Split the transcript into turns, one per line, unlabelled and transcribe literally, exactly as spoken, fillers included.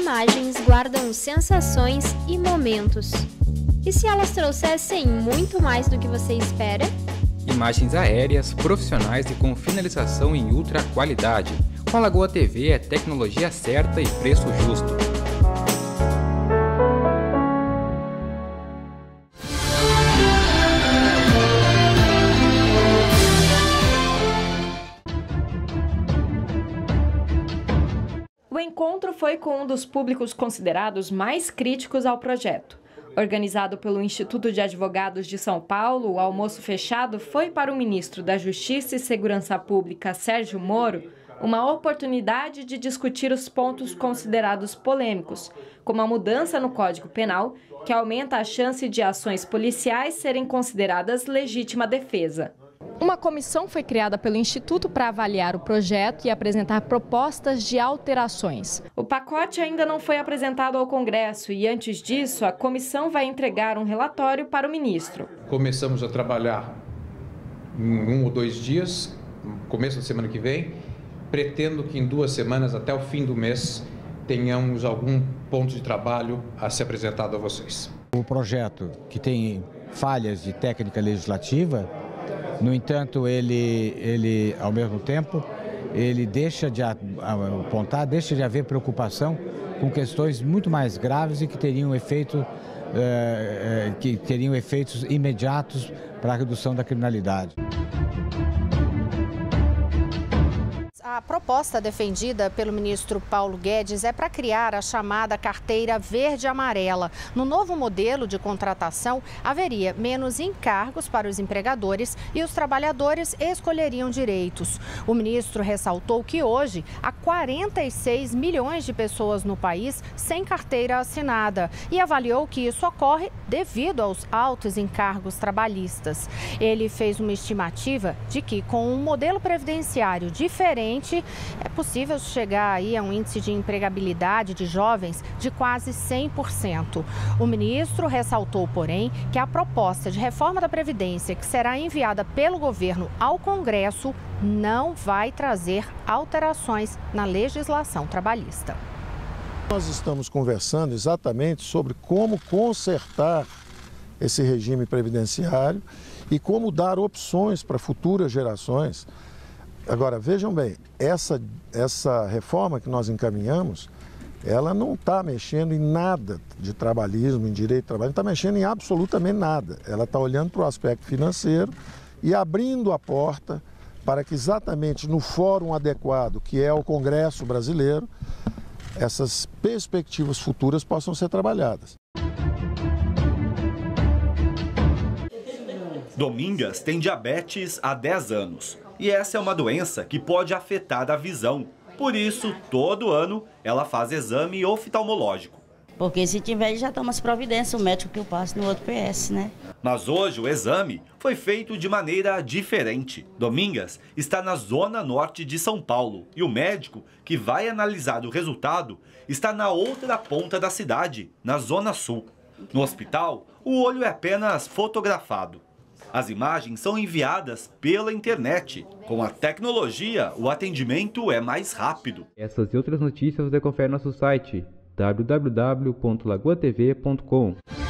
imagens guardam sensações e momentos. E se elas trouxessem muito mais do que você espera?
Imagens aéreas, profissionais e com finalização em ultra qualidade. Com a Lagoa T V é tecnologia certa e preço justo.
O encontro foi com um dos públicos considerados mais críticos ao projeto. Organizado pelo Instituto de Advogados de São Paulo, o almoço fechado foi para o ministro da Justiça e Segurança Pública, Sérgio Moro, uma oportunidade de discutir os pontos considerados polêmicos, como a mudança no Código Penal, que aumenta a chance de ações policiais serem consideradas legítima defesa. Uma comissão foi criada pelo Instituto para avaliar o projeto e apresentar propostas de alterações. O pacote ainda não foi apresentado ao Congresso e, antes disso, a comissão vai entregar um relatório para o ministro.
Começamos a trabalhar em um ou dois dias, começo da semana que vem. Pretendo que em duas semanas, até o fim do mês, tenhamos algum ponto de trabalho a ser apresentado a vocês.
O projeto, que tem falhas de técnica legislativa, no entanto, ele, ele, ao mesmo tempo, ele deixa de apontar, deixa de haver preocupação com questões muito mais graves e que teriam, efeito, eh, que teriam efeitos imediatos para a redução da criminalidade.
A proposta defendida pelo ministro Paulo Guedes é para criar a chamada carteira verde-amarela. No novo modelo de contratação, haveria menos encargos para os empregadores e os trabalhadores escolheriam direitos. O ministro ressaltou que hoje há quarenta e seis milhões de pessoas no país sem carteira assinada e avaliou que isso ocorre devido aos altos encargos trabalhistas. Ele fez uma estimativa de que, com um modelo previdenciário diferente, é possível chegar aí a um índice de empregabilidade de jovens de quase cem por cento. O ministro ressaltou, porém, que a proposta de reforma da Previdência que será enviada pelo governo ao Congresso não vai trazer alterações na legislação trabalhista.
Nós estamos conversando exatamente sobre como consertar esse regime previdenciário e como dar opções para futuras gerações. Agora, vejam bem, essa, essa reforma que nós encaminhamos, ela não está mexendo em nada de trabalhismo, em direito de trabalho, não está mexendo em absolutamente nada. Ela está olhando para o aspecto financeiro e abrindo a porta para que exatamente no fórum adequado, que é o Congresso brasileiro, essas perspectivas futuras possam ser trabalhadas.
Domingas tem diabetes há dez anos. E essa é uma doença que pode afetar a visão. Por isso, todo ano, ela faz exame oftalmológico.
Porque se tiver, já toma as providências, o médico que eu passo no outro P S, né?
Mas hoje o exame foi feito de maneira diferente. Domingas está na zona norte de São Paulo e o médico que vai analisar o resultado está na outra ponta da cidade, na zona sul. No hospital, o olho é apenas fotografado. As imagens são enviadas pela internet. Com a tecnologia, o atendimento é mais rápido.
Essas e outras notícias você confere no nosso site w w w ponto lagoa t v ponto com.